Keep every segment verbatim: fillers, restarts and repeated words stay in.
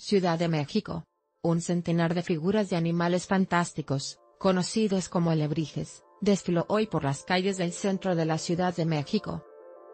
Ciudad de México. Un centenar de figuras de animales fantásticos, conocidos como alebrijes, desfiló hoy por las calles del centro de la Ciudad de México.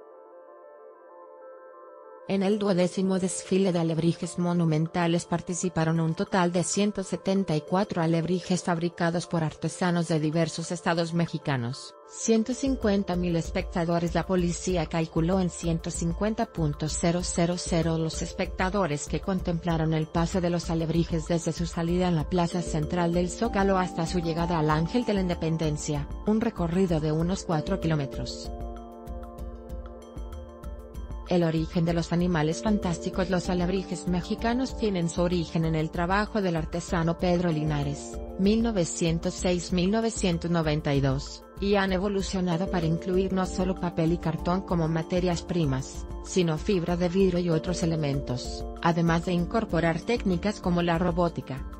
En el duodécimo desfile de alebrijes monumentales participaron un total de ciento setenta y cuatro alebrijes fabricados por artesanos de diversos estados mexicanos. ciento cincuenta mil espectadores. La policía calculó en ciento cincuenta mil los espectadores que contemplaron el paso de los alebrijes desde su salida en la plaza central del Zócalo hasta su llegada al Ángel de la Independencia, un recorrido de unos cuatro kilómetros. El origen de los animales fantásticos. Los alebrijes mexicanos tienen su origen en el trabajo del artesano Pedro Linares, mil novecientos seis a mil novecientos noventa y dos, y han evolucionado para incluir no solo papel y cartón como materias primas, sino fibra de vidrio y otros elementos, además de incorporar técnicas como la robótica.